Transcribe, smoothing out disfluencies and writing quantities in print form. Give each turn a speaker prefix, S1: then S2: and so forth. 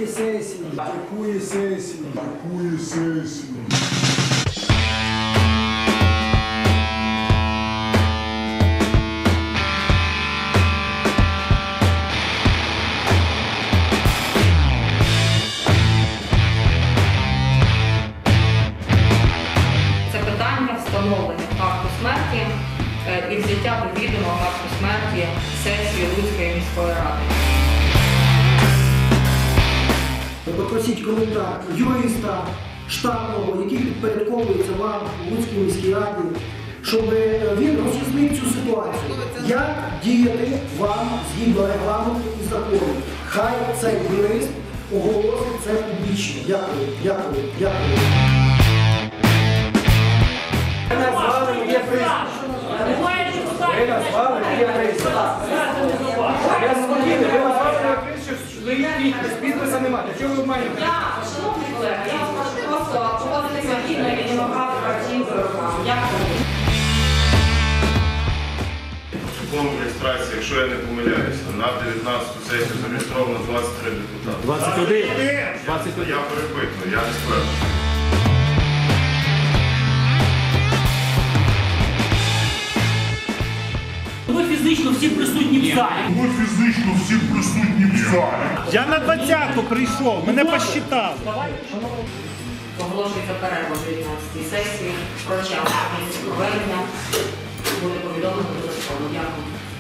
S1: Якої сесії? Якої сесії? Якої сесії?
S2: Це питання встановлення факту смерті і взяття до відома факту смерті сесії Луцької міської ради.
S1: Попросіть коментар юриста штатного, який підпорядковується вам у Луцькій міській раді, щоб він роз'яснив цю ситуацію. Як діяти вам згідно регламенту і закону? Хай цей юрист оголосить це публічно. Дякую, дякую, дякую. Ви назвали моє прізвище. Ви назвали моє прізвище. Я спокійний, ви назвали моє прізвище, без підписа немає. Чого ви обманюєте?
S2: Шановні колеги, я вас прошу просто поводитися гідно і вимагати оцінку. Дякую.
S3: Протоколом реєстрації, якщо я не помиляюся, на 19-ту сесію зареєстровано 23 депутати.
S4: 21. 21.
S3: Я перепитую, я не справлю.
S5: Ви фізично всі присутні в залі.
S6: Ви фізично всі присутні в залі.
S4: Я на 20-ту прийшов, мене посчитали.
S2: Оголошується перерва до 19-ї сесії. Про час проведення буде повідомлено додатково. Дякую.